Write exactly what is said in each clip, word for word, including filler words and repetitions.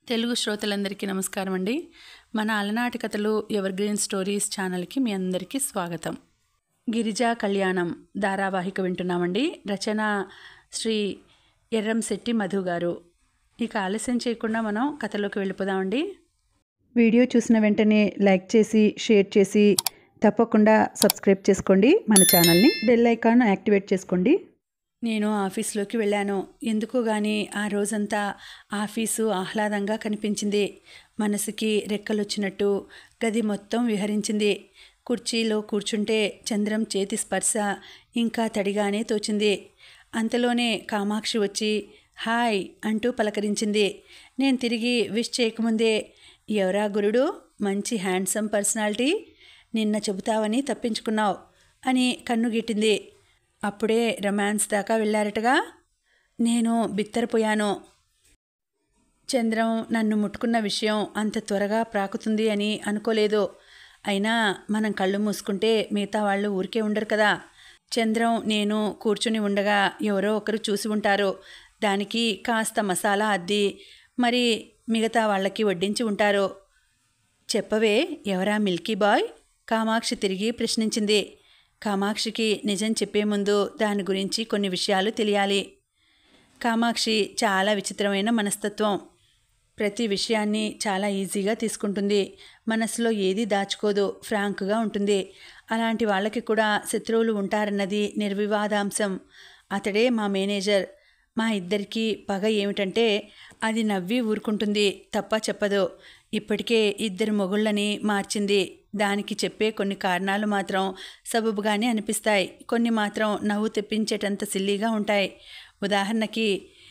తెలుగు శ్రోతలందరికీ నమస్కారం అండి. మన అలనాటి కథలు ఎవర్ గ్రీన్ స్టోరీస్ ఛానల్కి మీ అందరికీ స్వాగతం. గిరిజా కళ్యాణం ధారావాహిక వింటున్నామండి. రచన శ్రీ ఎర్రంశెట్టి మధు గారు. ఇక ఆలస్యం చేయకుండా మనం కథలోకి వెళ్ళిపోదామండి. వీడియో చూసిన వెంటనే లైక్ చేసి షేర్ చేసి తప్పకుండా సబ్స్క్రైబ్ చేసుకోండి. మన ఛానల్ని బెల్ ఐకాన్ యాక్టివేట్ చేసుకోండి. నేను ఆఫీస్లోకి వెళ్ళాను. ఎందుకో కానీ ఆ రోజంతా ఆఫీసు ఆహ్లాదంగా కనిపించింది. మనసుకి రెక్కలొచ్చినట్టు గది మొత్తం విహరించింది. కుర్చీలో కూర్చుంటే చంద్రం చేతి స్పర్శ ఇంకా తడిగానే తోచింది. అంతలోనే కామాక్షి వచ్చి హాయ్ అంటూ పలకరించింది. నేను తిరిగి విష్ చేయకముందే ఎవరా గురుడు, మంచి హ్యాండ్సమ్ పర్సనాలిటీ, నిన్న చెబుతావని తప్పించుకున్నావు అని కన్నుగిట్టింది. అప్పుడే రొమాన్స్ దాకా వెళ్ళారటగా. నేను బిత్తరపోయాను. చంద్రం నన్ను ముట్టుకున్న విషయం అంత త్వరగా ప్రాకుతుంది అని అనుకోలేదు. అయినా మనం కళ్ళు మూసుకుంటే మిగతా వాళ్ళు ఊరికే ఉండరు కదా. చంద్రం నేను కూర్చుని ఉండగా ఎవరో ఒకరు చూసి ఉంటారు. దానికి కాస్త మసాలా అద్ది మరి మిగతా వాళ్ళకి వడ్డించి ఉంటారు. చెప్పవే, ఎవరా మిల్కీ బాయ్? కామాక్షి తిరిగి ప్రశ్నించింది. కామాక్షికి నిజం చెప్పే ముందు దాని గురించి కొన్ని విషయాలు తెలియాలి. కామాక్షి చాలా విచిత్రమైన మనస్తత్వం. ప్రతి విషయాన్ని చాలా ఈజీగా తీసుకుంటుంది. మనసులో ఏది దాచుకోదు, ఫ్రాంక్గా ఉంటుంది. అలాంటి వాళ్ళకి కూడా శత్రువులు ఉంటారన్నది నిర్వివాదాంశం. అతడే మా మేనేజర్. మా ఇద్దరికీ పగ ఏమిటంటే అది నవ్వి ఊరుకుంటుంది తప్ప చెప్పదు. ఇప్పటికే ఇద్దరు మొగుళ్ళని మార్చింది. దానికి చెప్పే కొన్ని కారణాలు మాత్రం సబబుగానే అనిపిస్తాయి. కొన్ని మాత్రం నవ్వు తెప్పించేటంత సిల్లీగా ఉంటాయి. ఉదాహరణకి,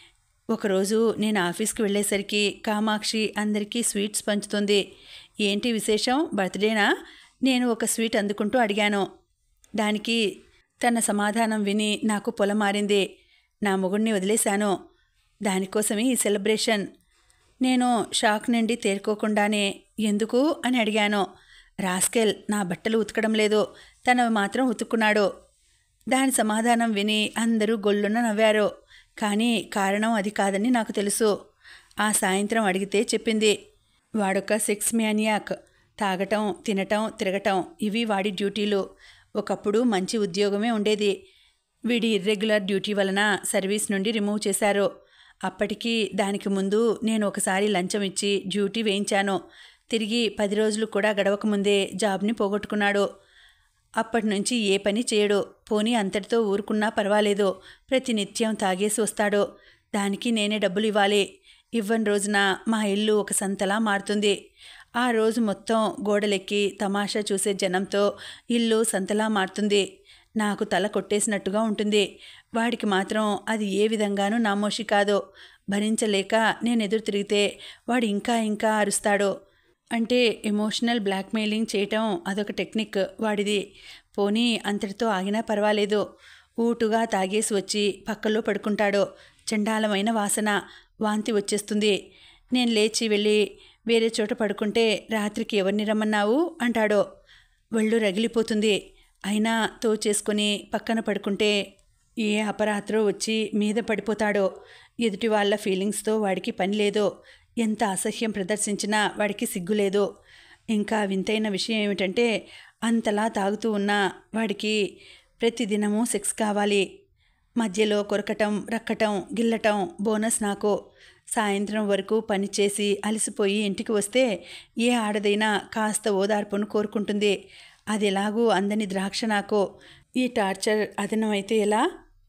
ఒకరోజు నేను ఆఫీస్కి వెళ్ళేసరికి కామాక్షి అందరికీ స్వీట్స్ పంచుతుంది. ఏంటి విశేషం, బర్త్డేనా? నేను ఒక స్వీట్ అందుకుంటూ అడిగాను. దానికి తన సమాధానం విని నాకు పొలమారింది. నా మొగుడిని వదిలేశాను, దానికోసమే ఈ సెలబ్రేషన్. నేను షాక్ నుండి తేరుకోకుండానే ఎందుకు అని అడిగాను. రాస్కెల్ నా బట్టలు ఉతకడం లేదు, తనవి మాత్రం ఉతుక్కున్నాడు. దాని సమాధానం విని అందరూ గొల్లున నవ్వారు. కానీ కారణం అది కాదని నాకు తెలుసు. ఆ సాయంత్రం అడిగితే చెప్పింది. వాడొక సెక్స్ మ్యానియాక్. తాగటం, తినటం, తిరగటం ఇవి వాడి డ్యూటీలు. ఒకప్పుడు మంచి ఉద్యోగమే ఉండేది. వీడి ఇర్రెగ్యులర్ డ్యూటీ వలన సర్వీస్ నుండి రిమూవ్ చేశారు. అప్పటికి దానికి ముందు నేను ఒకసారి లంచం ఇచ్చి డ్యూటీ వేయించాను. తిరిగి పది రోజులు కూడా గడవకముందే జాబ్ని పోగొట్టుకున్నాడు. అప్పటి నుంచి ఏ పని చేయడు. పోనీ అంతటితో ఊరుకున్నా పర్వాలేదు. ప్రతినిత్యం తాగేసి వస్తాడు. దానికి నేనే డబ్బులు ఇవ్వాలి. ఇవ్వని రోజున మా ఇల్లు ఒక సంతలా మారుతుంది. ఆ రోజు మొత్తం గోడలెక్కి తమాషా చూసే జనంతో ఇల్లు సంతలా మారుతుంది. నాకు తల కొట్టేసినట్టుగా ఉంటుంది. వాడికి మాత్రం అది ఏ విధంగానూ నామోషి కాదు. భరించలేక నేను ఎదురు తిరిగితే వాడు ఇంకా ఇంకా అరుస్తాడు. అంటే ఎమోషనల్ బ్లాక్మెయిలింగ్ చేయటం అదొక టెక్నిక్ వాడిది. పోనీ అంతటితో ఆగినా పర్వాలేదు. ఊటుగా తాగేసి వచ్చి పక్కలో పడుకుంటాడు. చండాలమైన వాసన, వాంతి వచ్చేస్తుంది. నేను లేచి వెళ్ళి వేరే చోట పడుకుంటే రాత్రికి ఎవరిని రమ్మన్నావు అంటాడు. ఒళ్ళు రగిలిపోతుంది. అయినా తోచేసుకొని పక్కన పడుకుంటే ఏ అపరాత్రో వచ్చి మీద పడిపోతాడో. ఎదుటి వాళ్ళ ఫీలింగ్స్తో వాడికి పని లేదు. ఎంత అసహ్యం ప్రదర్శించినా వాడికి సిగ్గులేదు. ఇంకా వింతైన విషయం ఏమిటంటే అంతలా తాగుతూ ఉన్నా వాడికి ప్రతిదినము సెక్స్ కావాలి. మధ్యలో కొరకటం, రక్కటం, గిల్లటం బోనస్ నాకు. సాయంత్రం వరకు పనిచేసి అలసిపోయి ఇంటికి వస్తే ఏ ఆడదైనా కాస్త ఓదార్పును కోరుకుంటుంది. అది ఎలాగూ అందని ద్రాక్ష నాకు. ఈ టార్చర్ అదనమైతే ఎలా?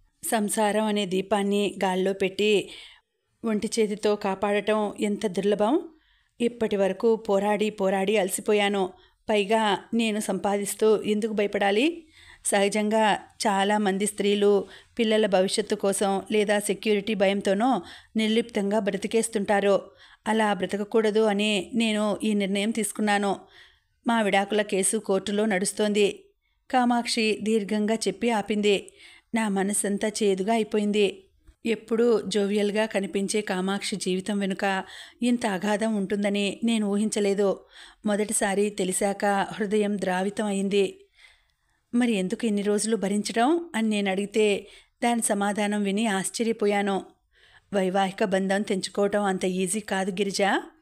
సంసారం అనే దీపాన్ని గాల్లో పెట్టి ఒంటి చేతితో కాపాడటం ఎంత దుర్లభం. ఇప్పటి వరకు పోరాడి పోరాడి అలసిపోయాను. పైగా నేను సంపాదిస్తూ ఎందుకు భయపడాలి? సహజంగా చాలామంది స్త్రీలు పిల్లల భవిష్యత్తు కోసం లేదా సెక్యూరిటీ భయంతోనో నిర్లిప్తంగా బ్రతికేస్తుంటారు. అలా బ్రతకకూడదు అని నేను ఈ నిర్ణయం తీసుకున్నాను. మా విడాకుల కేసు కోర్టులో నడుస్తోంది. కామాక్షి దీర్ఘంగా చెప్పి ఆపింది. నా మనసంతా చేదుగా అయిపోయింది. ఎప్పుడూ జోవియల్గా కనిపించే కామాక్షి జీవితం వెనుక ఇంత అగాధం ఉంటుందని నేను ఊహించలేదు. మొదటిసారి తెలిసాక హృదయం ద్రావితం అయింది. మరి ఎందుకు ఇన్ని రోజులు భరించడం అని నేను అడిగితే దాని సమాధానం విని ఆశ్చర్యపోయాను. వైవాహిక బంధం తెంచుకోవటం అంత ఈజీ కాదు గిరిజ.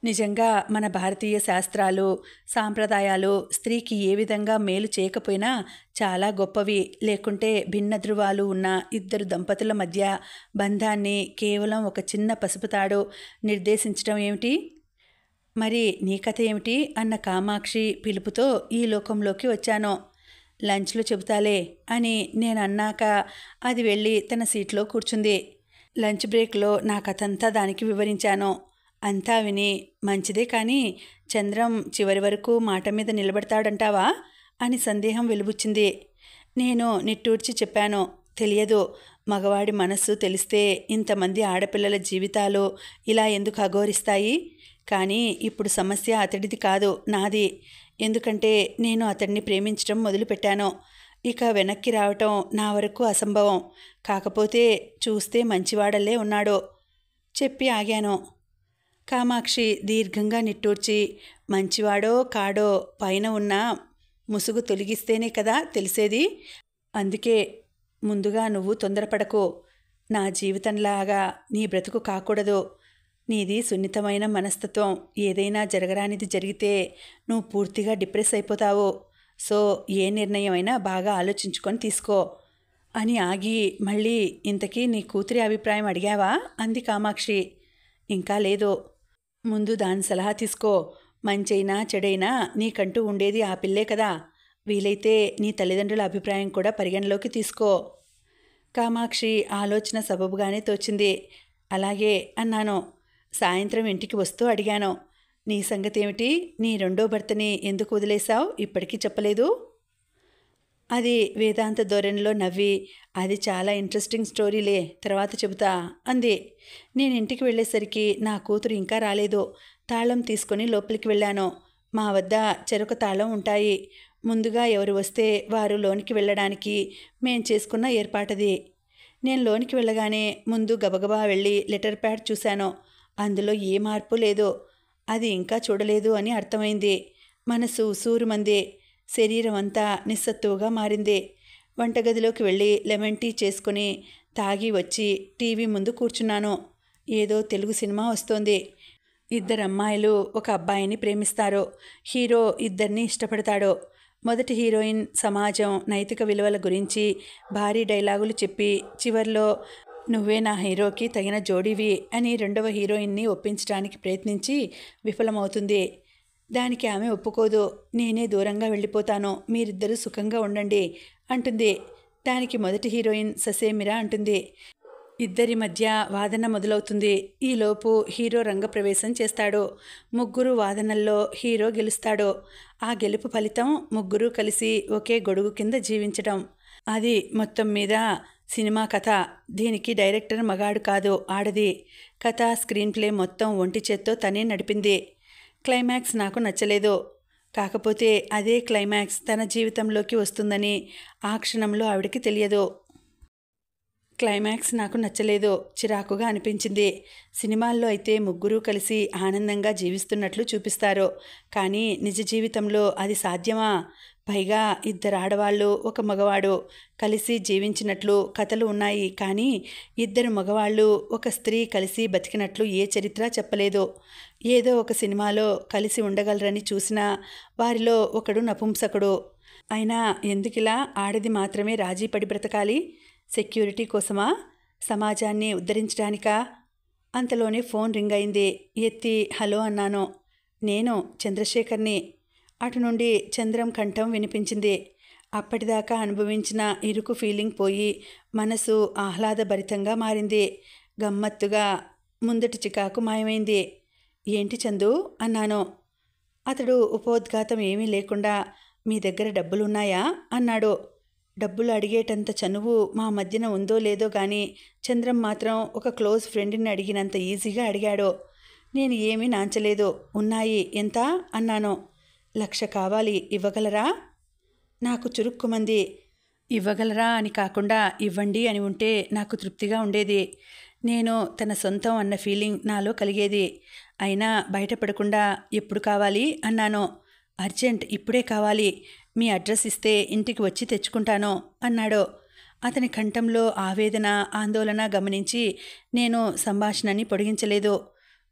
నిజంగా మన భారతీయ శాస్త్రాలు, సాంప్రదాయాలు స్త్రీకి ఏ విధంగా మేలు చేయకపోయినా చాలా గొప్పవి. లేకుంటే భిన్న ధృవాలు ఉన్న ఇద్దరు దంపతుల మధ్య బంధాన్ని కేవలం ఒక చిన్న పసుపు తాడు నిర్దేశించడం ఏమిటి? మరి నీ కథ ఏమిటి అన్న కామాక్షి పిలుపుతో ఈ లోకంలోకి వచ్చాను. లంచ్లో చెబుతాలే అని నేను అన్నాక అది వెళ్ళి తన సీట్లో కూర్చుంది. లంచ్ బ్రేక్లో నా కథంతా దానికి వివరించాను. అంతా విని, మంచిదే కానీ చంద్రం చివరి వరకు మాట మీద నిలబడతాడంటావా అని సందేహం వెలుబుచ్చింది. నేను నిట్టూర్చి చెప్పాను, తెలియదు. మగవాడి మనస్సు తెలిస్తే ఇంతమంది ఆడపిల్లల జీవితాలు ఇలా ఎందుకు అఘోరిస్తాయి? కానీ ఇప్పుడు సమస్య అతడిది కాదు, నాది. ఎందుకంటే నేను అతడిని ప్రేమించడం మొదలుపెట్టాను. ఇక వెనక్కి రావటం నా వరకు అసంభవం. కాకపోతే చూస్తే మంచివాడల్లే ఉన్నాడు చెప్పి ఆగాను. కామాక్షి దీర్ఘంగా నిట్టూర్చి, మంచివాడో కాడో పైన ఉన్న ముసుగు తొలగిస్తేనే కదా తెలిసేది. అందుకే ముందుగా నువ్వు తొందరపడకు. నా జీవితంలాగా నీ బ్రతుకు కాకూడదు. నీది సున్నితమైన మనస్తత్వం. ఏదైనా జరగరానిది జరిగితే నువ్వు పూర్తిగా డిప్రెస్ అయిపోతావు. సో ఏ నిర్ణయమైనా బాగా ఆలోచించుకొని తీసుకో అని ఆగి, మళ్ళీ ఇంతకీ నీ కూతురి అభిప్రాయం అడిగావా అంది కామాక్షి. ఇంకా లేదు. ముందు దాని సలహా తీసుకో. మంచైనా చెడైనా నీకంటూ ఉండేది ఆ పిల్లే కదా. వీలైతే నీ తల్లిదండ్రుల అభిప్రాయం కూడా పరిగణలోకి తీసుకో. కామాక్షి ఆలోచన సబబుగానే తోచింది. అలాగే అన్నాను. సాయంత్రం ఇంటికి వస్తూ అడిగాను, నీ సంగతి ఏమిటి? నీ రెండో భర్తని ఎందుకు వదిలేశావు? ఇప్పటికీ చెప్పలేదు. అది వేదాంత ధోరణిలో నవ్వి, అది చాలా ఇంట్రెస్టింగ్ స్టోరీలే, తర్వాత చెబుతా అంది. నేను ఇంటికి వెళ్ళేసరికి నా కూతురు ఇంకా రాలేదు. తాళం తీసుకొని లోపలికి వెళ్ళాను. మా వద్ద చెరొక తాళం ఉంటాయి. ముందుగా ఎవరు వస్తే వారు లోనికి వెళ్ళడానికి మేం చేసుకున్న ఏర్పాటది. నేను లోనికి వెళ్ళగానే ముందు గబగబా వెళ్ళి లెటర్ ప్యాడ్ చూశాను. అందులో ఏ మార్పు లేదు. అది ఇంకా చూడలేదు అని అర్థమైంది. మనసు సూరుమంది. శరీరం అంతా నిస్సత్తువుగా మారింది. వంటగదిలోకి వెళ్ళి లెమన్ టీ చేసుకుని తాగి వచ్చి టీవీ ముందు కూర్చున్నాను. ఏదో తెలుగు సినిమా వస్తోంది. ఇద్దరు అమ్మాయిలు ఒక అబ్బాయిని ప్రేమిస్తారు. హీరో ఇద్దరిని ఇష్టపడతాడు. మొదటి హీరోయిన్ సమాజం, నైతిక విలువల గురించి భారీ డైలాగులు చెప్పి చివర్లో నువ్వే నా హీరోకి తగిన జోడీవి అని రెండవ హీరోయిన్ని ఒప్పించడానికి ప్రయత్నించి విఫలమవుతుంది. దానికి ఆమె ఒప్పుకోదు. నేనే దూరంగా వెళ్ళిపోతాను, మీరిద్దరూ సుఖంగా ఉండండి అంటుంది. దానికి మొదటి హీరోయిన్ ససేమిరా అంటుంది. ఇద్దరి మధ్య వాదన మొదలవుతుంది. ఈలోపు హీరో రంగప్రవేశం చేస్తాడు. ముగ్గురు వాదనల్లో హీరో గెలుస్తాడు. ఆ గెలుపు ఫలితం ముగ్గురు కలిసి ఒకే గొడుగు కింద జీవించడం. అది మొత్తం మీద సినిమా కథ. దీనికి డైరెక్టర్ మగాడు కాదు, ఆడది. కథ, స్క్రీన్ ప్లే మొత్తం ఒంటి చేత్తో తనే నడిపింది. క్లైమాక్స్ నాకు నచ్చలేదు. కాకపోతే అదే క్లైమాక్స్ తన జీవితంలోకి వస్తుందని ఆ క్షణంలో ఆవిడకి తెలియదు. క్లైమాక్స్ నాకు నచ్చలేదు, చిరాకుగా అనిపించింది. సినిమాల్లో అయితే ముగ్గురు కలిసి ఆనందంగా జీవిస్తున్నట్లు చూపిస్తారు. కానీ నిజ జీవితంలో అది సాధ్యమా? పైగా ఇద్దరు ఆడవాళ్ళు, ఒక మగవాడు కలిసి జీవించినట్లు కథలు ఉన్నాయి. కానీ ఇద్దరు మగవాళ్ళు, ఒక స్త్రీ కలిసి బతికినట్లు ఏ చరిత్ర చెప్పలేదు. ఏదో ఒక సినిమాలో కలిసి ఉండగలరని చూసినా వారిలో ఒకడు నపుంసకుడు. అయినా ఎందుకిలా ఆడది మాత్రమే రాజీ పడి బ్రతకాలి? సెక్యూరిటీ కోసమా? సమాజాన్ని ఉద్ధరించడానికా? అంతలోనే ఫోన్ రింగ్ అయింది. ఎత్తి హలో అన్నాను. నేను చంద్రశేఖర్ని. అటు నుండి చంద్రం కంఠం వినిపించింది. అప్పటిదాకా అనుభవించిన ఇరుకు ఫీలింగ్ పోయి మనసు ఆహ్లాదభరితంగా మారింది. గమ్మత్తుగా ముందటి చికాకు మాయమైంది. ఏంటి చందు అన్నాను. అతడు ఉపోద్ఘాతం ఏమీ లేకుండా మీ దగ్గర డబ్బులున్నాయా అన్నాడు. డబ్బులు అడిగేటంత చనువు మా మధ్యన ఉందో లేదో కానీ చంద్రం మాత్రం ఒక క్లోజ్ ఫ్రెండ్ని అడిగినంత ఈజీగా అడిగాడు. నేను ఏమీ నాంచలేదు. ఉన్నాయి. ఎంత అన్నాను. లక్ష కావాలి, ఇవ్వగలరా? నాకు చురుక్కుమంది. ఇవ్వగలరా అని కాకుండా ఇవ్వండి అని ఉంటే నాకు తృప్తిగా ఉండేది. నేను తన సొంతం అన్న ఫీలింగ్ నాలో కలిగేది. అయినా బయటపడకుండా ఎప్పుడు కావాలి అన్నాను. అర్జెంట్, ఇప్పుడే కావాలి. మీ అడ్రస్ ఇస్తే ఇంటికి వచ్చి తెచ్చుకుంటాను అన్నాడు. అతని కంఠంలో ఆవేదన, ఆందోళన గమనించి నేను సంభాషణని పొడిగించలేదు.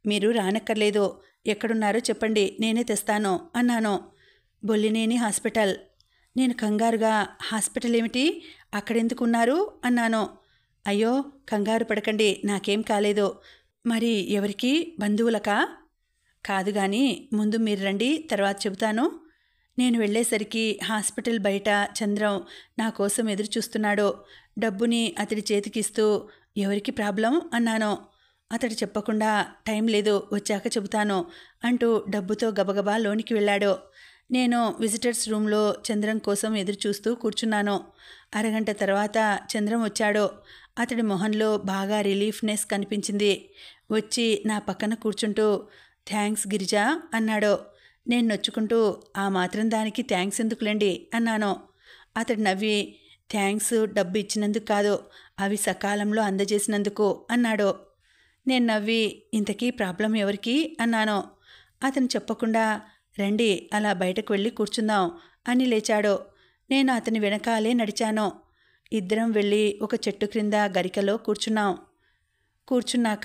మీరు రానక్కర్లేదు. ఎక్కడున్నారో చెప్పండి, నేనే తెస్తాను అన్నాను. బొల్లినేని హాస్పిటల్. నేను కంగారుగా హాస్పిటల్ ఏమిటి, అక్కడెందుకున్నారు అన్నాను. అయ్యో కంగారు పడకండి, నాకేం కాలేదు. మరి ఎవరికి, బంధువులకా? కాదు గాని ముందు మీరు రండి, తర్వాత చెబుతాను. నేను వెళ్ళేసరికి హాస్పిటల్ బయట చంద్రం నా కోసం ఎదురు చూస్తున్నాడు. డబ్బుని అతడి చేతికిస్తూ ఎవరికి ప్రాబ్లం అన్నాను. అతడు చెప్పకుండా టైం లేదు, వచ్చాక చెబుతాను అంటూ డబ్బుతో గబగబా లోనికి వెళ్ళాడు. నేను విజిటర్స్ రూమ్లో చంద్రం కోసం ఎదురు చూస్తూ కూర్చున్నాను. అరగంట తర్వాత చంద్రం వచ్చాడు. అతడి మొహంలో బాగా రిలీఫ్నెస్ కనిపించింది. వచ్చి నా పక్కన కూర్చుంటూ థ్యాంక్స్ గిరిజా అన్నాడు. నేను నొచ్చుకుంటూ ఆ మాత్రం దానికి థ్యాంక్స్ ఎందుకులేండి అన్నాను. అతడు నవ్వి థ్యాంక్స్ డబ్బు ఇచ్చినందుకు కాదు, అవి సకాలంలో అందజేసినందుకు అన్నాడు. నేను నవ్వి ఇంతకీ ప్రాబ్లం ఎవరికి అన్నాను. అతను చెప్పకుండా రండి అలా బయటకు వెళ్ళి కూర్చుందాం అని లేచాడు. నేను అతని వెనకాలే నడిచాను. ఇద్దరం వెళ్ళి ఒక చెట్టు క్రింద గరికలో కూర్చున్నాం. కూర్చున్నాక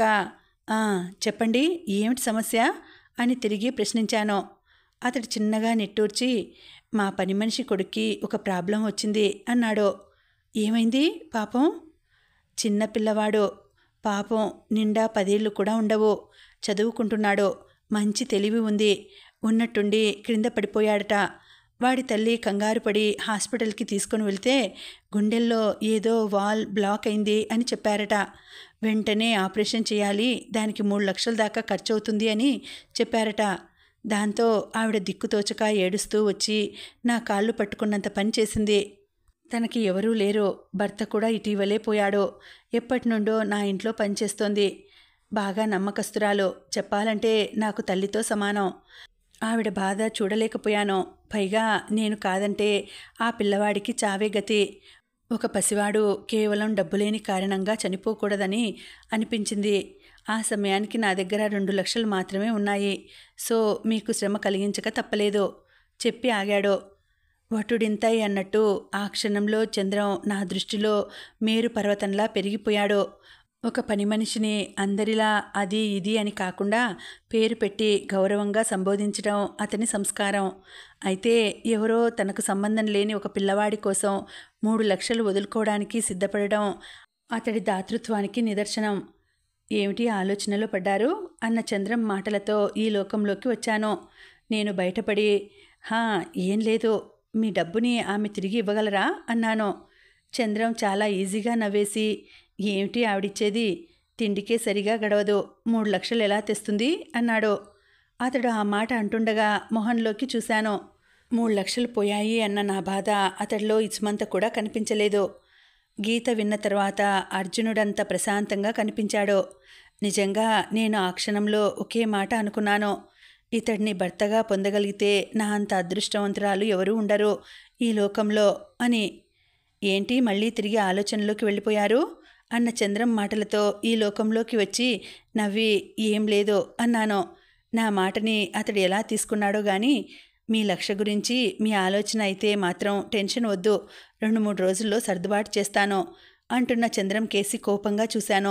చెప్పండి ఏమిటి సమస్య అని తిరిగి ప్రశ్నించాను. అతడు చిన్నగా నిట్టూర్చి మా పని మనిషి కొడుక్కి ఒక ప్రాబ్లం వచ్చింది అన్నాడు. ఏమైంది పాపం? చిన్న పిల్లవాడు, పాపం నిండా పదేళ్ళు కూడా ఉండవు, చదువుకుంటున్నాడు, మంచి తెలివి ఉంది. ఉన్నట్టుండి క్రింద పడిపోయాడట. వాడి తల్లి కంగారు పడి హాస్పిటల్కి తీసుకొని వెళ్తే గుండెల్లో ఏదో వాల్ బ్లాక్ అయింది అని చెప్పారట. వెంటనే ఆపరేషన్ చేయాలి, దానికి మూడు లక్షల దాకా ఖర్చు అవుతుంది అని చెప్పారట. దాంతో ఆవిడ దిక్కుతోచక ఏడుస్తూ వచ్చి నా కాళ్ళు పట్టుకున్నంత పని చేసింది. తనకి ఎవరూ లేరు, భర్త కూడా ఇటీవలే పోయాడు. ఎప్పటి నుండో నా ఇంట్లో పనిచేస్తోంది. బాగా నమ్మకస్తురాలు, చెప్పాలంటే నాకు తల్లితో సమానం. ఆవిడ బాధ చూడలేకపోయాను. పైగా నేను కాదంటే ఆ పిల్లవాడికి చావే గతి. ఒక పసివాడు కేవలం డబ్బులేని కారణంగా చనిపోకూడదని అనిపించింది. ఆ సమయానికి నా దగ్గర రెండు లక్షలు మాత్రమే ఉన్నాయి. సో మీకు శ్రమ కలిగించక తప్పలేదు చెప్పి ఆగాడు. వటుడింతై అన్నట్టు ఆ క్షణంలో చంద్రం నా దృష్టిలో మేరు పర్వతంలా పెరిగిపోయాడు. ఒక పని మనిషిని అందరిలా అది ఇది అని కాకుండా పేరు పెట్టి గౌరవంగా సంబోధించడం అతని సంస్కారం. అయితే ఎవరో తనకు సంబంధం లేని ఒక పిల్లవాడి కోసం మూడు లక్షలు వదులుకోవడానికి సిద్ధపడడం అతడి దాతృత్వానికి నిదర్శనం. ఏమిటి ఆలోచనలో పడ్డారు అన్న చంద్రం మాటలతో ఈ లోకంలోకి వచ్చాను. నేను బయటపడి హా ఏం లేదు, మీ డబ్బుని ఆమె తిరిగి ఇవ్వగలరా అన్నాను. చంద్రం చాలా ఈజీగా నవ్వేసి ఏమిటి ఆవిడిచ్చేది, తిండికే సరిగా గడవదు, మూడు లక్షలు ఎలా తెస్తుంది అన్నాడు. అతడు ఆ మాట అంటుండగా మొహంలోకి చూశాను. మూడు లక్షలు పోయాయి అన్న నా బాధ అతడిలో ఇచ్చుమంత కూడా కనిపించలేదు. గీత విన్న తర్వాత అర్జునుడంత ప్రశాంతంగా కనిపించాడు. నిజంగా నేను ఆ క్షణంలో ఒకే మాట అనుకున్నాను. ఇతడిని భర్తగా పొందగలిగితే నా అంత అదృష్టవంతురాలు ఎవరూ ఉండరు ఈ లోకంలో అని. ఏంటి మళ్ళీ తిరిగి ఆలోచనలోకి వెళ్ళిపోయారు అన్న చంద్రం మాటలతో ఈ లోకంలోకి వచ్చి నవ్వి ఏం లేదు అన్నాను. నా మాటని అతడు ఎలా తీసుకున్నాడో గాని మీ లక్ష్య గురించి మీ ఆలోచన అయితే మాత్రం టెన్షన్ వద్దు, రెండు మూడు రోజుల్లో సర్దుబాటు చేస్తాను అంటున్న చంద్రం కేసి కోపంగా చూశాను.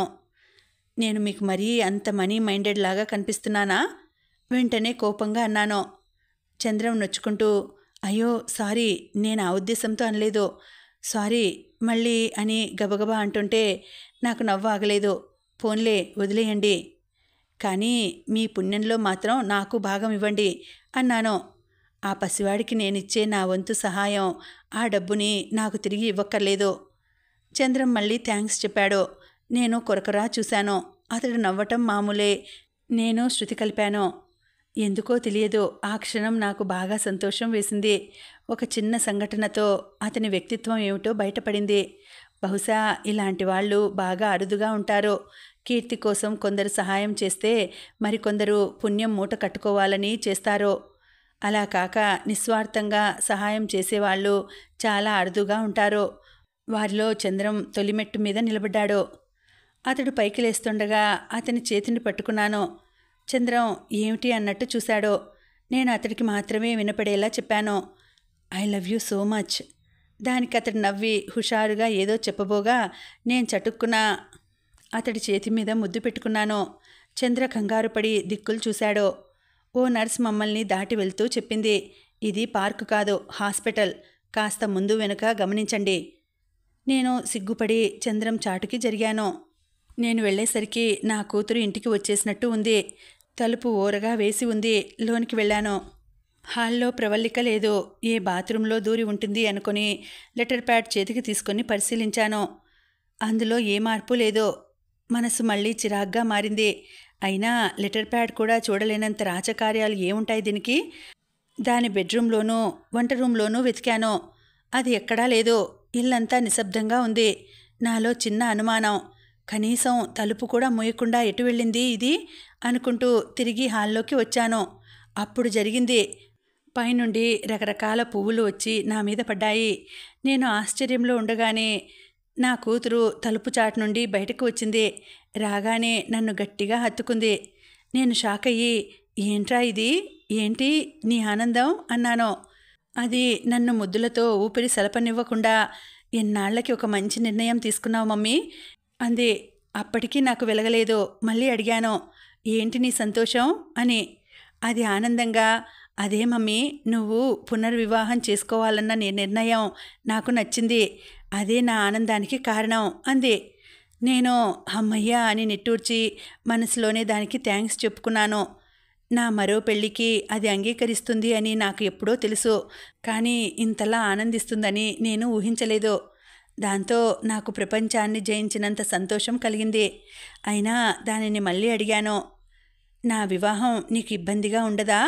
నేను మీకు మరీ అంత మనీ మైండెడ్ లాగా కనిపిస్తున్నానా వెంటనే కోపంగా అన్నాను. చంద్రం నొచ్చుకుంటూ అయ్యో సారీ, నేను ఆ ఉద్దేశంతో అనలేదు, సారీ మళ్ళీ అని గబగబా అంటుంటే నాకు నవ్వు ఆగలేదు. పోన్లే వదిలేయండి, కానీ మీ పుణ్యంలో మాత్రం నాకు భాగం ఇవ్వండి అన్నాను. ఆ పసివాడికి నేనిచ్చే నా వంతు సహాయం ఆ డబ్బుని నాకు తిరిగి ఇవ్వక్కర్లేదు. చంద్రం మళ్ళీ థ్యాంక్స్ చెప్పాడు. నేను కొరకరా చూశాను. అతడు నవ్వటం మామూలే. నేను శృతి కలిపాను. ఎందుకో తెలియదు, ఆ క్షణం నాకు బాగా సంతోషం వేసింది. ఒక చిన్న సంఘటనతో అతని వ్యక్తిత్వం ఏమిటో బయటపడింది. బహుశా ఇలాంటి వాళ్ళు బాగా అరుదుగా ఉంటారు. కీర్తి కోసం కొందరు సహాయం చేస్తే మరికొందరు పుణ్యం మూట కట్టుకోవాలని చేస్తారు. అలా కాక నిస్వార్థంగా సహాయం చేసేవాళ్ళు చాలా అరుదుగా ఉంటారు. వారిలో చంద్రం తొలిమెట్టు మీద నిలబడ్డాడు. అతడు పైకి లేస్తుండగా అతని చేతిని పట్టుకున్నాను. చంద్రం ఏమిటి అన్నట్టు చూశాడు. నేను అతడికి మాత్రమే వినపడేలా చెప్పాను, I love you so much. దానికి అతడు నవ్వి హుషారుగా ఏదో చెప్పబోగా నేను చటుక్కున అతడి చేతి మీద ముద్దు పెట్టుకున్నాను. చంద్ర కంగారుపడి దిక్కులు చూశాడు. ఓ నర్స్ మమ్మల్ని దాటి వెళ్తూ చెప్పింది, ఇది పార్కు కాదు, హాస్పిటల్. కాస్త ముందు వెనుక గమనించండి. నేను సిగ్గుపడి చంద్రం చాటుకి జరిగాను. నేను వెళ్ళేసరికి నా కూతురు ఇంటికి వచ్చేసినట్టు ఉంది. తలుపు ఓరగా వేసి ఉంది. లోనికి వెళ్ళాను. హాల్లో ప్రవల్లిక లేదు. ఏ బాత్రూంలో దూరి ఉంటుంది అనుకుని లెటర్ ప్యాడ్ చేతికి తీసుకొని పరిశీలించాను. అందులో ఏ మార్పు లేదు. మనసు మళ్ళీ చిరాగ్గా మారింది. అయినా లెటర్ ప్యాడ్ కూడా చూడలేనంత రాచకార్యాలు ఏముంటాయి దీనికి? దాని బెడ్రూమ్లోనూ వంట రూమ్లోనూ వెతికాను. అది ఎక్కడా లేదు. ఇల్లంతా నిశ్శబ్దంగా ఉంది. నాలో చిన్న అనుమానం. కనీసం తలుపు కూడా మూయకుండా ఎటు వెళ్ళింది ఇది అనుకుంటూ తిరిగి హాల్లోకి వచ్చాను. అప్పుడు జరిగింది. పైనుండి రకరకాల పువ్వులు వచ్చి నా మీద పడ్డాయి. నేను ఆశ్చర్యంలో ఉండగానే నా కూతురు తలుపు చాటు నుండి బయటకు వచ్చింది. రాగానే నన్ను గట్టిగా హత్తుకుంది. నేను షాక్ అయ్యి, ఏంట్రా ఇది? ఏంటి నీ ఆనందం అన్నాను. అది నన్ను ముద్దులతో ఊపిరి సలపనివ్వకుండా, ఎన్నాళ్లకి ఒక మంచి నిర్ణయం తీసుకున్నావు మమ్మీ అంది. అప్పటికీ నాకు వెలగలేదు. మళ్ళీ అడిగాను, ఏంటి నీ సంతోషం అని. అది ఆనందంగా, అదే మమ్మీ, నువ్వు పునర్వివాహం చేసుకోవాలన్న నీ నిర్ణయం నాకు నచ్చింది. అదే నా ఆనందానికి కారణం అంది. నేను అమ్మయ్య అని నిట్టూర్చి మనసులోనే దానికి థ్యాంక్స్ చెప్పుకున్నాను. నా మరో పెళ్ళికి అది అంగీకరిస్తుంది అని నాకు ఎప్పుడో తెలుసు. కానీ ఇంతలా ఆనందిస్తుందని నేను ఊహించలేదు. దాంతో నాకు ప్రపంచాన్ని జయించినంత సంతోషం కలిగింది. అయినా దానిని మళ్ళీ అడిగాను, నా వివాహం నీకు ఇబ్బందిగా ఉండదా?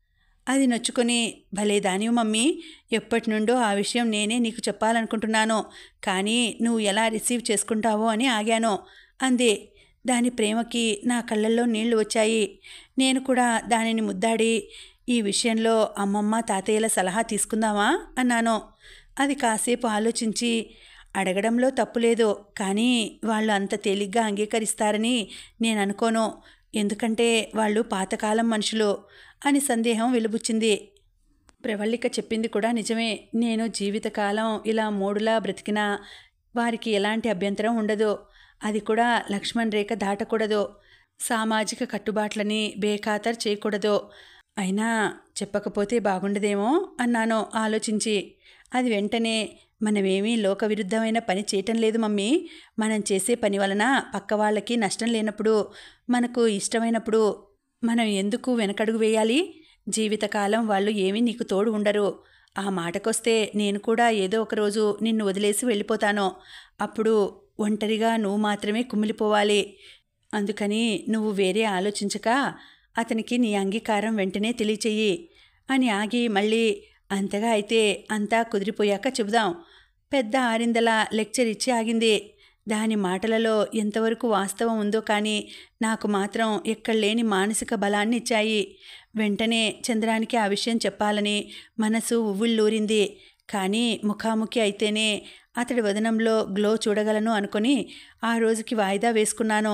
అది నొచ్చుకొని, భలే దానివి మమ్మీ, ఎప్పటి నుండో ఆ విషయం నేనే నీకు చెప్పాలనుకుంటున్నాను. కానీ నువ్వు ఎలా రిసీవ్ చేసుకుంటావో అని ఆగాను అంది. దాని ప్రేమకి నా కళ్ళల్లో నీళ్లు వచ్చాయి. నేను కూడా దానిని ముద్దాడి, ఈ విషయంలో అమ్మమ్మ తాతయ్యల సలహా తీసుకుందామా అన్నాను. అది కాసేపు ఆలోచించి, అడగడంలో తప్పులేదు, కానీ వాళ్ళు అంత తేలిగ్గా అంగీకరిస్తారని నేను అనుకోను. ఎందుకంటే వాళ్ళు పాతకాలం మనుషులు అని సందేహం వెలుబుచ్చింది. ప్రవల్లిక చెప్పింది కూడా నిజమే. నేను జీవితకాలం ఇలా మూడులా బ్రతికినా వారికి ఎలాంటి అభ్యంతరం ఉండదు. అది కూడా లక్ష్మణ్ రేఖ దాటకూడదు. సామాజిక కట్టుబాట్లని బేఖాతరు చేయకూడదు. అయినా చెప్పకపోతే బాగుండదేమో అన్నాను ఆలోచించి. అది వెంటనే, మనమేమీ లోకవిరుద్ధమైన పని చేయటం లేదు మమ్మీ. మనం చేసే పని వలన పక్క వాళ్ళకి నష్టం లేనప్పుడు, మనకు ఇష్టమైనప్పుడు మనం ఎందుకు వెనకడుగు వేయాలి? జీవితకాలం వాళ్ళు ఏమీ నీకు తోడు ఉండరు. ఆ మాటకొస్తే నేను కూడా ఏదో ఒకరోజు నిన్ను వదిలేసి వెళ్ళిపోతాను. అప్పుడు ఒంటరిగా నువ్వు మాత్రమే కుమిలిపోవాలి. అందుకని నువ్వు వేరే ఆలోచించక అతనికి నీ అంగీకారం వెంటనే తెలియచెయ్యి అని ఆగి మళ్ళీ, అంతగా అయితే అంతా కుదిరిపోయాక చెబుదాం. పెద్ద ఆరిందలా లెక్చర్ ఇచ్చి ఆగింది. దాని మాటలలో ఎంతవరకు వాస్తవం ఉందో కానీ నాకు మాత్రం ఎక్కడలేని మానసిక బలాన్ని ఇచ్చాయి. వెంటనే చంద్రానికి ఆ విషయం చెప్పాలని మనసు ఉవ్విళ్ళూరింది. కానీ ముఖాముఖి అయితేనే అతడి వదనంలో గ్లో చూడగలను అనుకుని ఆ రోజుకి వాయిదా వేసుకున్నాను.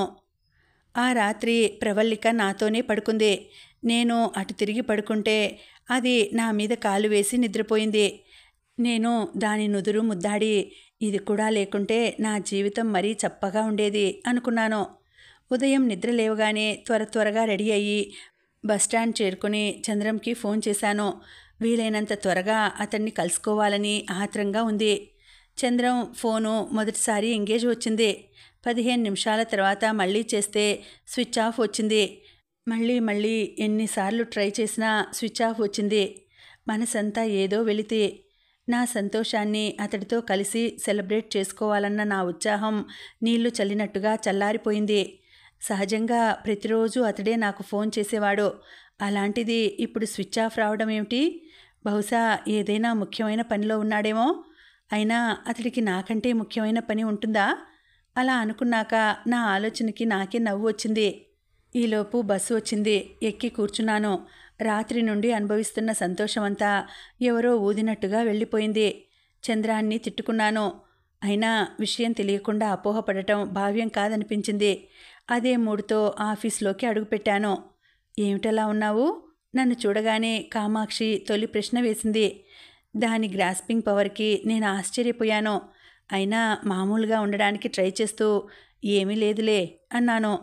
ఆ రాత్రి ప్రవల్లిక నాతోనే పడుకుంది. నేను అటు తిరిగి పడుకుంటే అది నా మీద కాలు వేసి నిద్రపోయింది. నేను దాని నుదురు ముద్దాడి, ఇది కూడా లేకుంటే నా జీవితం మరీ చప్పగా ఉండేది అనుకున్నాను. ఉదయం నిద్ర లేవగానే త్వర త్వరగా రెడీ అయ్యి బస్టాండ్ చేరుకుని చంద్రంకి ఫోన్ చేశాను. వీలైనంత త్వరగా అతన్ని కలుసుకోవాలని ఆత్రంగా ఉంది. చంద్రం ఫోను మొదటిసారి ఎంగేజ్ వచ్చింది. పదిహేను నిమిషాల తర్వాత మళ్ళీ చేస్తే స్విచ్ ఆఫ్ వచ్చింది. మళ్ళీ మళ్ళీ ఎన్నిసార్లు ట్రై చేసినా స్విచ్ ఆఫ్ వచ్చింది. మనసంతా ఏదో వెలితి. నా సంతోషాన్ని అతడితో కలిసి సెలబ్రేట్ చేసుకోవాలన్న నా ఉత్సాహం నీళ్లు చల్లినట్టుగా చల్లారిపోయింది. సహజంగా ప్రతిరోజు అతడే నాకు ఫోన్ చేసేవాడు. అలాంటిది ఇప్పుడు స్విచ్ ఆఫ్ రావడం ఏమిటి? బహుశా ఏదైనా ముఖ్యమైన పనిలో ఉన్నాడేమో. అయినా అతడికి నాకంటే ముఖ్యమైన పని ఉంటుందా? అలా అనుకున్నాక నా ఆలోచనకి నాకే నవ్వు వచ్చింది. ఈలోపు బస్సు వచ్చింది. ఎక్కి కూర్చున్నాను. రాత్రి నుండి అనుభవిస్తున్న సంతోషమంతా ఎవరో ఊదినట్టుగా వెళ్ళిపోయింది. చంద్రాన్ని తిట్టుకున్నాను. అయినా విషయం తెలియకుండా అపోహపడటం భావ్యం కాదనిపించింది. అదే మూడుతో ఆఫీస్లోకి అడుగుపెట్టాను. ఏమిటలా ఉన్నావు? నన్ను చూడగానే కామాక్షి తొలి ప్రశ్న వేసింది. దాని గ్రాస్పింగ్ పవర్కి నేను ఆశ్చర్యపోయాను. అయినా మామూలుగా ఉండడానికి ట్రై చేస్తూ, ఏమీ లేదులే అన్నాను.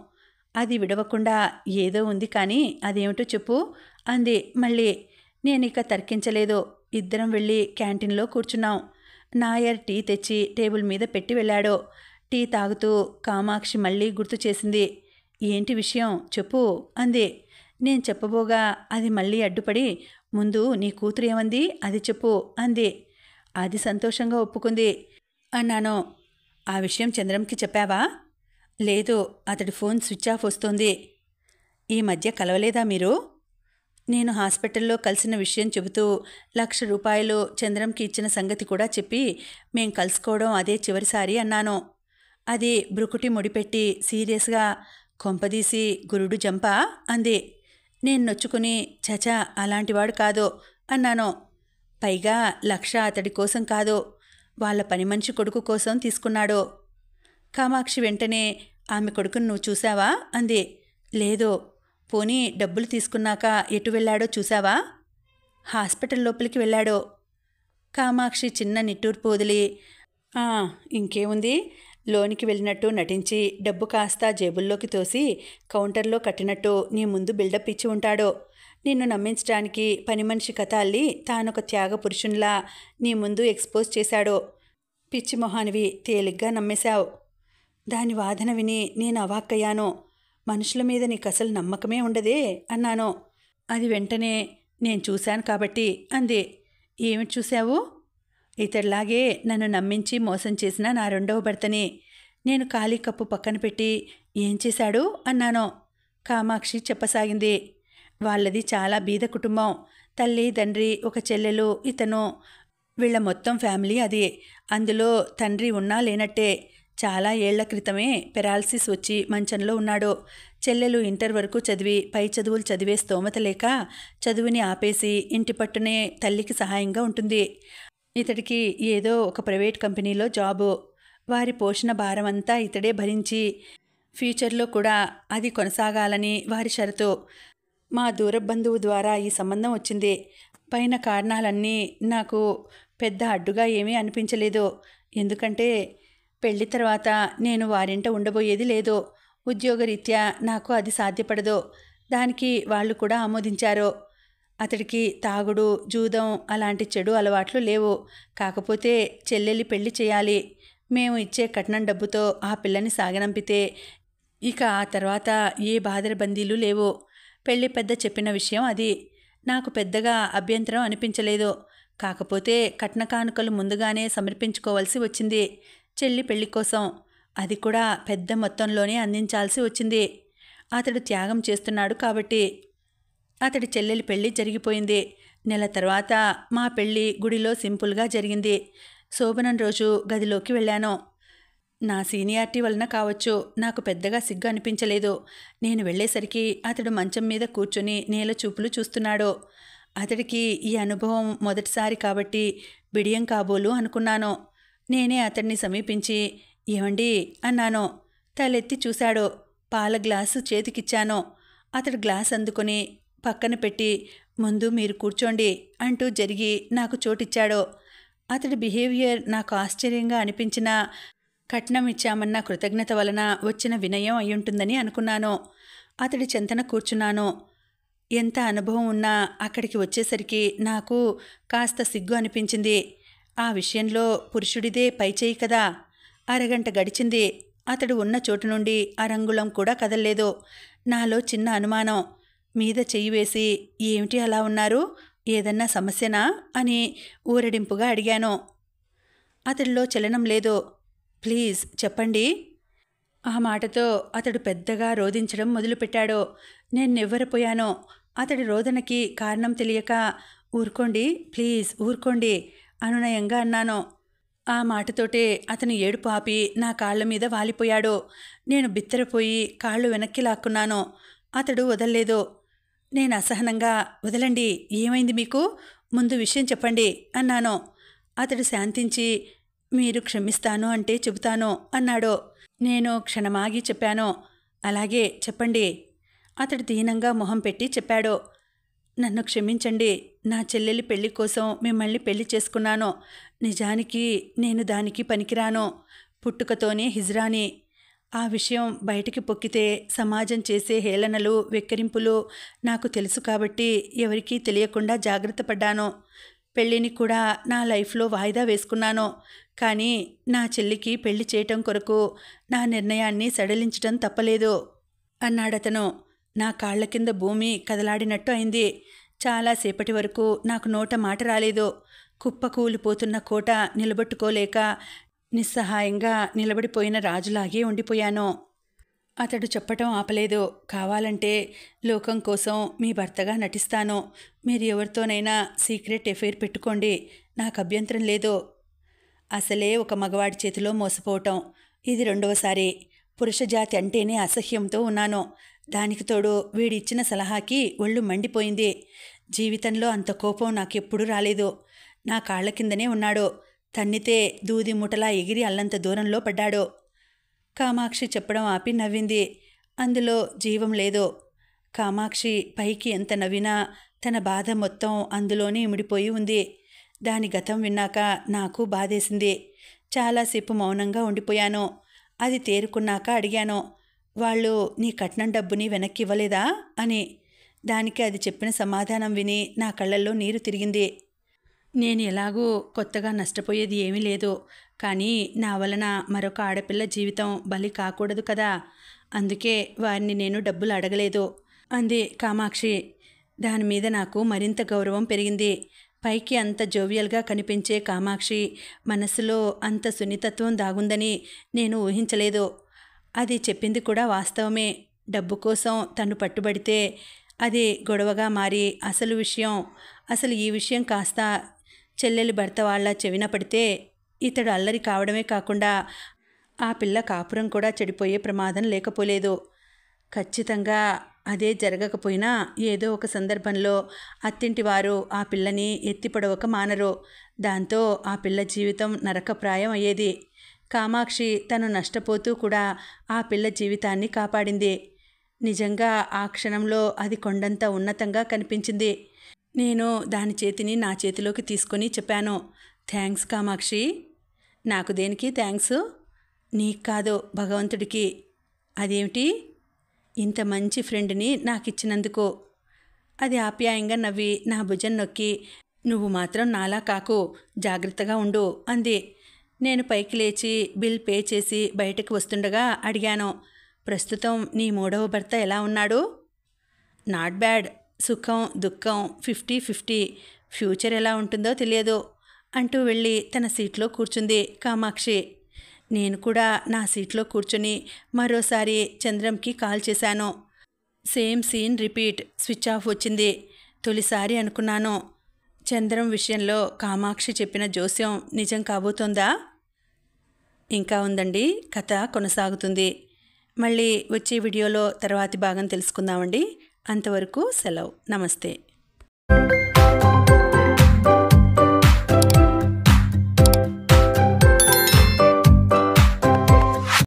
అది విడవకుండా ఏదో ఉంది కానీ అదేమిటో చెప్పు అంది మళ్ళీ. నేనిక తర్కించలేదు. ఇద్దరం వెళ్ళి క్యాంటీన్లో కూర్చున్నాం. నాయర్ టీ తెచ్చి టేబుల్ మీద పెట్టి వెళ్ళాడు. టీ తాగుతూ కామాక్షి మళ్ళీ గుర్తు చేసింది. ఏంటి విషయం చెప్పు అంది. నేను చెప్పబోగా అది మళ్ళీ అడ్డుపడి, ముందు నీ కూతురు ఏమంది అది చెప్పు అంది. అది సంతోషంగా ఒప్పుకుంది అన్నాను. ఆ విషయం చంద్రంకి చెప్పావా? లేదు, అతడి ఫోన్ స్విచ్ ఆఫ్ వస్తోంది. ఈ మధ్య కలవలేదా మీరు? నేను హాస్పిటల్లో కలిసిన విషయం చెబుతూ లక్ష రూపాయలు చంద్రంకి ఇచ్చిన సంగతి కూడా చెప్పి మేం కలుసుకోవడం అదే చివరిసారి అన్నాను. అది బ్రుకుటి ముడిపెట్టి సీరియస్గా, కొంపదీసి గురుడు జంపా అంది. నేను నొచ్చుకుని, చచా అలాంటివాడు కాదు అన్నాను. పైగా లక్ష అతడి కోసం కాదు, వాళ్ళ పని మనిషి కొడుకు కోసం తీసుకున్నాడు. కామాక్షి వెంటనే, ఆమె కొడుకును నువ్వు చూసావా అంది. లేదు. పోనీ డబ్బులు తీసుకున్నాక ఎటు వెళ్ళాడో చూసావా? హాస్పిటల్ లోపలికి వెళ్ళాడు. కామాక్షి చిన్న నిట్టూర్పు వదిలి, ఆ ఇంకేముంది, లోనికి వెళ్ళినట్టు నటించి డబ్బు కాస్త జేబుల్లోకి తోసి కౌంటర్లో కట్టినట్టు నీ ముందు బిల్డప్ ఇచ్చి ఉంటాడు. నిన్ను నమ్మించడానికి పని మనిషి కథ అల్లి తానొక త్యాగ పురుషునిలా నీ ముందు ఎక్స్పోజ్ చేశాడు. పిచ్చి మొహానివి, తేలిగ్గా నమ్మేశావు. దాని వాదన విని నేను అవాక్కయ్యాను. మనుషుల మీద నీకు అసలు నమ్మకమే ఉండదే అన్నాను. అది వెంటనే, నేను చూశాను కాబట్టి అంది. ఏమిటి చూశావు? ఇతడిలాగే నన్ను నమ్మించి మోసం చేసిన నా రెండవ భర్తని. నేను ఖాళీ కప్పు పక్కన పెట్టి, ఏం చేశాడు అన్నాను. కామాక్షి చెప్పసాగింది. వాళ్ళది చాలా బీద కుటుంబం. తల్లి, తండ్రి, ఒక చెల్లెలు, ఇతను, వీళ్ళ మొత్తం ఫ్యామిలీ అది. అందులో తండ్రి ఉన్నా లేనట్టే. చాలా ఏళ్ల క్రితమే పెరాలసిస్ వచ్చి మంచంలో ఉన్నాడు. చెల్లెలు ఇంటర్ వరకు చదివి పై చదువులు చదివే స్తోమత లేక చదువుని ఆపేసి ఇంటి పట్టునే తల్లికి సహాయంగా ఉంటుంది. ఇతడికి ఏదో ఒక ప్రైవేట్ కంపెనీలో జాబు. వారి పోషణ భారమంతా ఇతడే భరించి ఫ్యూచర్లో కూడా అది కొనసాగాలని వారి షరతు. మా దూర బంధువు ద్వారా ఈ సంబంధం వచ్చింది. పైన కారణాలన్నీ నాకు పెద్ద అడ్డుగా ఏమీ అనిపించలేదు. ఎందుకంటే పెళ్లి తర్వాత నేను వారింట ఉండబోయేది లేదు. ఉద్యోగరీత్యా నాకు అది సాధ్యపడదు. దానికి వాళ్ళు కూడా ఆమోదించారు. అతడికి తాగుడు, జూదం అలాంటి చెడు అలవాట్లు లేవు. కాకపోతే చెల్లెలి పెళ్లి చేయాలి. మేము ఇచ్చే కట్నం డబ్బుతో ఆ పిల్లని సాగనంపితే ఇక ఆ తర్వాత ఏ బాదరబందీలు లేవు. పెళ్లి పెద్ద చెప్పిన విషయం అది. నాకు పెద్దగా అభ్యంతరం అనిపించలేదు. కాకపోతే కట్న కానుకలు ముందుగానే సమర్పించుకోవాల్సి వచ్చింది చెల్లి పెళ్లి కోసం. అది కూడా పెద్ద మొత్తంలోనే అందించాల్సి వచ్చింది. అతడు త్యాగం చేస్తున్నాడు కాబట్టి. అతడి చెల్లెలి పెళ్లి జరిగిపోయింది. నెల తర్వాత మా పెళ్లి గుడిలో సింపుల్గా జరిగింది. శోభనం రోజు గదిలోకి వెళ్ళాను. నా సీనియారిటీ వలన కావచ్చు, నాకు పెద్దగా సిగ్గు అనిపించలేదు. నేను వెళ్ళేసరికి అతడు మంచం మీద కూర్చొని నేల చూపులు చూస్తున్నాడు. అతడికి ఈ అనుభవం మొదటిసారి కాబట్టి బిడియం కాబోలు అనుకున్నాను. నేనే అతడిని సమీపించి, ఏమండి అన్నాను. తలెత్తి చూశాడు. పాల గ్లాసు చేతికిచ్చాను. అతడు గ్లాస్ అందుకొని పక్కన పెట్టి, ముందు మీరు కూర్చోండి అంటూ జరిగి నాకు చోటిచ్చాడు. అతడి బిహేవియర్ నాకు ఆశ్చర్యంగా అనిపించినా కట్నం ఇచ్చామన్న కృతజ్ఞత వలన వచ్చిన వినయం అయ్యుంటుందని అనుకున్నాను. అతడి చెంతన కూర్చున్నాను. ఎంత అనుభవం ఉన్నా అక్కడికి వచ్చేసరికి నాకు కాస్త సిగ్గు అనిపించింది. ఆ విషయంలో పురుషుడిదే పైచేయి కదా. అరగంట గడిచింది. అతడు ఉన్న చోటు నుండి అరంగుళం కూడా కదల్లేదు. నాలో చిన్న అనుమానం. మీద చెయ్యి వేసి, ఏమిటి అలా ఉన్నారు, ఏదన్నా సమస్యనా అని ఊరడింపుగా అడిగాను. అతడిలో చలనం లేదు. ప్లీజ్ చెప్పండి. ఆ మాటతో అతడు పెద్దగా రోదించడం మొదలుపెట్టాడు. నేను నివ్వెరపోయాను. అతడి రోదనకి కారణం తెలియక, ఊరుకోండి ప్లీజ్ ఊరుకోండి అనునయంగా అన్నాను. ఆ మాటతోటే అతను ఏడుపు ఆపి నా కాళ్ల మీద వాలిపోయాడు. నేను బిత్తరపోయి కాళ్ళు వెనక్కి లాక్కున్నాను. అతడు వదల్లేదు. నేను అసహనంగా, వదలండి, ఏమైంది మీకు, ముందు విషయం చెప్పండి అన్నాను. అతడు శాంతించి, మీరు క్షమిస్తాను అంటే చెబుతాను అన్నాడు. నేను క్షణమాగి చెప్పాను, అలాగే చెప్పండి. అతడు దీనంగా మొహం పెట్టి చెప్పాడు, నన్ను క్షమించండి. నా చెల్లెలి పెళ్లి కోసం మిమ్మల్ని పెళ్లి చేసుకున్నాను. నిజానికి నేను దానికి పనికిరాను. పుట్టుకతోనే హిజ్రాని. ఆ విషయం బయటికి పొక్కితే సమాజం చేసే హేళనలు వెక్కిరింపులు నాకు తెలుసు కాబట్టి ఎవరికీ తెలియకుండా జాగ్రత్త పడ్డాను. పెళ్ళిని కూడా నా లైఫ్లో వాయిదా వేసుకున్నాను. కానీ నా చెల్లికి పెళ్లి చేయటం కొరకు నా నిర్ణయాన్ని సడలించటం తప్పలేదు అన్నాడతను. నా కాళ్ల కింద భూమి కదలాడినట్టు అయింది. చాలాసేపటి వరకు నాకు నోట మాట రాలేదు. కుప్పకూలిపోతున్న కోట నిలబెట్టుకోలేక నిస్సహాయంగా నిలబడిపోయిన రాజులాగే ఉండిపోయాను. అతడు చెప్పటం ఆపలేదు. కావాలంటే లోకం కోసం మీ భర్తగా నటిస్తాను. మీరు ఎవరితోనైనా సీక్రెట్ ఎఫైర్ పెట్టుకోండి, నాకు అభ్యంతరం లేదు. అసలే ఒక మగవాడి చేతిలో మోసపోవటం ఇది రెండవసారి. పురుషజాతి అంటేనే అసహ్యంతో ఉన్నాను. దానికి తోడు వీడిచ్చిన సలహాకి ఒళ్ళు మండిపోయింది. జీవితంలో అంత కోపం నాకెప్పుడూ రాలేదు. నా కాళ్ల కిందనే ఉన్నాడు. తన్నితే దూది ముఠలా ఎగిరి అల్లంత దూరంలో పడ్డాడు. కామాక్షి చెప్పడం ఆపి నవ్వింది. అందులో జీవం లేదు. కామాక్షి పైకి ఎంత నవ్వినా తన బాధ మొత్తం అందులోనే ఇమిడిపోయి ఉంది. దాని గతం విన్నాక నాకు బాధేసింది. చాలాసేపు మౌనంగా ఉండిపోయాను. అది తేరుకున్నాక అడిగాను, వాళ్ళు నీ కట్నం డబ్బుని వెనక్కి ఇవ్వలేదా అని. దానికి అది చెప్పిన సమాధానం విని నా కళ్ళల్లో నీరు తిరిగింది. నేను ఎలాగూ కొత్తగా నష్టపోయేది ఏమీ లేదు. కానీ నా వలన మరొక ఆడపిల్ల జీవితం బలి కాకూడదు కదా. అందుకే వారిని నేను డబ్బులు అడగలేదు అంది కామాక్షి. దాని మీద నాకు మరింత గౌరవం పెరిగింది. పైకి అంత జోవియల్గా కనిపించే కామాక్షి మనసులో అంత సున్నితత్వం దాగుందని నేను ఊహించలేదు. అది చెప్పింది కూడా వాస్తవమే. డబ్బు కోసం తను పట్టుబడితే అది గొడవగా మారి అసలు విషయం అసలు ఈ విషయం కాస్త చెల్లెలి భర్త వాళ్ళ చెవిన పడితే ఇతడు అల్లరి కావడమే కాకుండా ఆ పిల్ల కాపురం కూడా చెడిపోయే ప్రమాదం లేకపోలేదు. ఖచ్చితంగా అదే జరగకపోయినా ఏదో ఒక సందర్భంలో అత్తింటి వారు ఆ పిల్లని ఎత్తిపడవక మానరు. దాంతో ఆ పిల్ల జీవితం నరకప్రాయం అయ్యేది. కామాక్షి తను నష్టపోతూ కూడా ఆ పిల్ల జీవితాన్ని కాపాడింది. నిజంగా ఆ క్షణంలో అది కొండంత ఉన్నతంగా కనిపించింది. నేను దాని చేతిని నా చేతిలోకి తీసుకొని చెప్పాను, థ్యాంక్స్ కామాక్షి. నాకు దేనికి థ్యాంక్స్? నీకు కాదు, భగవంతుడికి. అదేమిటి? ఇంత మంచి ఫ్రెండ్ని నాకు ఇచ్చినందుకు. అది ఆప్యాయంగా నవ్వి నా భుజం నొక్కి, నువ్వు మాత్రం నాలా కాకు, జాగ్రత్తగా ఉండు అంది. నేను పైకి లేచి బిల్ పే చేసి బయటకు వస్తుండగా అడిగాను, ప్రస్తుతం నీ మూడవ భర్త ఎలా ఉన్నాడు? Not bad. సుఖం దుఃఖం ఫిఫ్టీ ఫిఫ్టీ. ఫ్యూచర్ ఎలా ఉంటుందో తెలియదు అంటూ వెళ్ళి తన సీట్లో కూర్చుంది కామాక్షి. నేను కూడా నా సీట్లో కూర్చొని మరోసారి చంద్రంకి కాల్ చేశాను. Same scene repeat. Switch off వచ్చింది. తొలిసారి అనుకున్నాను, చంద్రం విషయంలో కామాక్షి చెప్పిన జోస్యం నిజం కాబోతోందా? ఇంకా ఉందండి, కథ కొనసాగుతుంది. మళ్ళీ వచ్చే వీడియోలో తర్వాతి భాగం తెలుసుకుందామండి. అంతవరకు సెలవు. నమస్తే.